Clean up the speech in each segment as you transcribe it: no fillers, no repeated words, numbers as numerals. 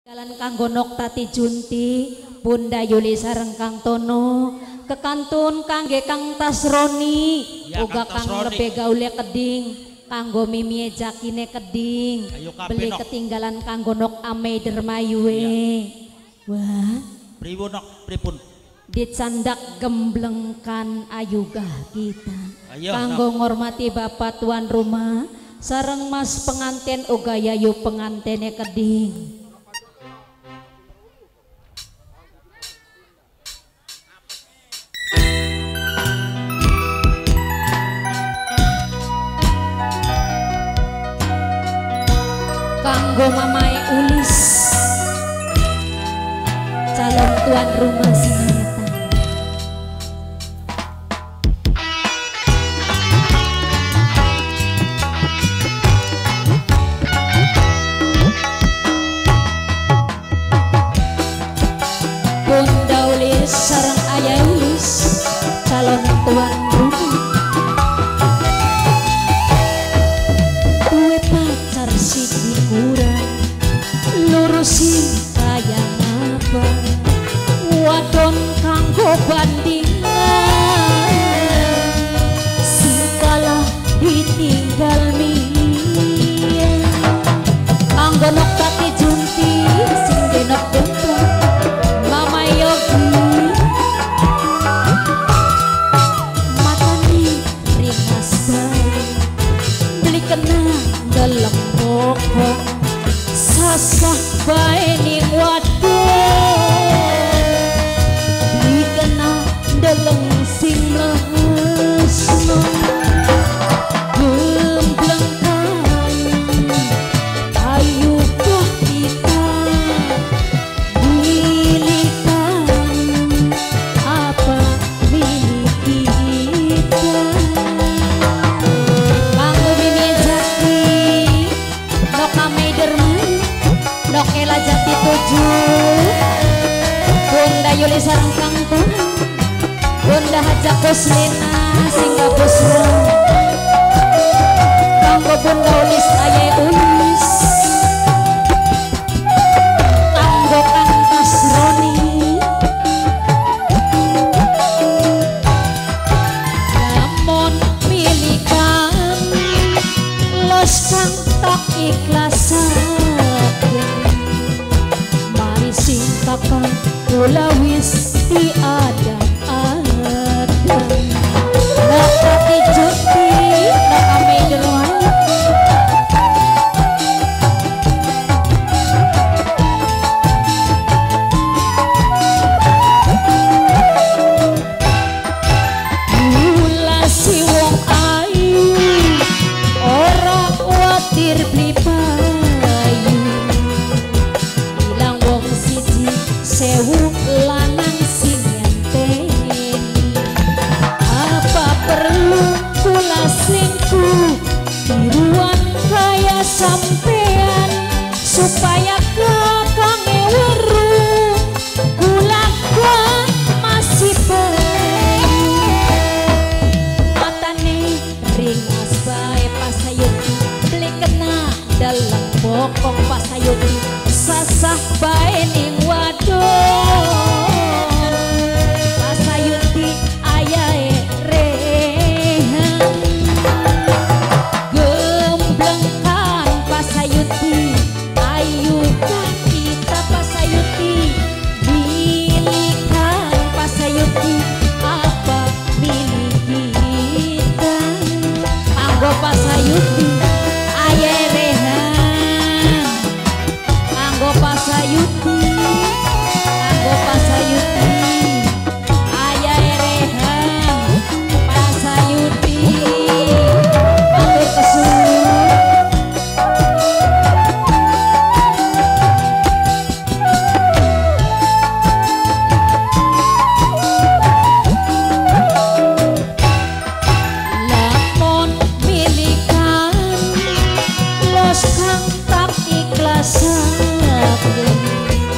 Jalan kanggo Noktati Junti, Bunda Yuli sareng Kang Tono, kekantun kangge Kang Tasroni, ya, uga Kang Lebe gaule keding, kanggo Mimie Jakine keding, beli ketinggalan kanggo Nok Ame Dermayue. Ya. Wah, pripun? Dicandak gemblengkan ayugah kita. Ayo, kanggo ngormati Bapak tuan rumah, sareng Mas pengantin uga yayu pengantene keding. Kanggo Mamae Ulis, calon tuan rumah Sineta. Bunda Ulis sareng Ayah Ulis, calon tuan rumah. Duwe pacar siji kurang, lurusin kaya apa, wadon kanggo bandingan, sing kalah ditinggal mia. Kanggo Noktati Junti, sing denok bentuk Mama Yogi, matani ringas bae, beli kena dalam pokok, sasah bae ning wadon, beli kena dalam sing lesno, gemblengkan ayu kah kita, milikan apa milik kita. Kanggo Mimie Jati, Nok Ame Dermayue, Nok Ela Jati 7, Bunda Yuli sareng Kang Tono, Bunda Haja Koslena singga busro, kanggo Bunda Ulis Ayah Ulis, kanggo Kang Tasroni, lamun milikan los kang tak ikhlasaken, mari sing kakang kula wis diadang-adang. Noktati Junti, Nok Ame Dermayue, mula si wong ayu, ora kuatir beli payu, ilang wong siji sewu lanang sing ngenteni. Apa perlu kula selingkuh tiruan kaya sampean, supaya kakang weruh kula kan masih bayu. Matane ringas bae pasayuti, beli kena dalam pokok pasayuti, sasah bae ning wadon, pasayuti ayahe rehan, gemblengkan pasayuti, ayu kah kita pasayuti, milikan pasayuti, apa milik kita. Kanggo pasayuti ayahe rehan, kanggo pasayuti, kanggo pasayuti ayahe rehan, pasayuti matur kesuwun. Lamun milikan los kang tak ikhlasaken,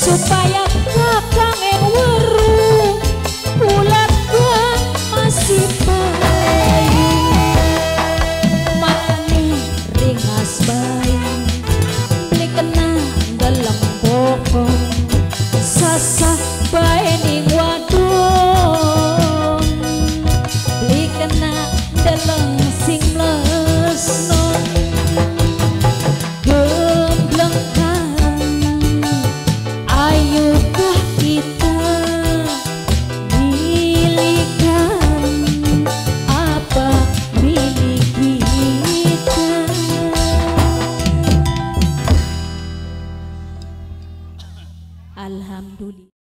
supaya kakang yang weru bulat gua masih bayi matane ringas bayi beli kena dalam bokong sasah bayi ning wadon beli kena dalam sing lesnon ayukah kita milikan apa milik kita. Alhamdulillah.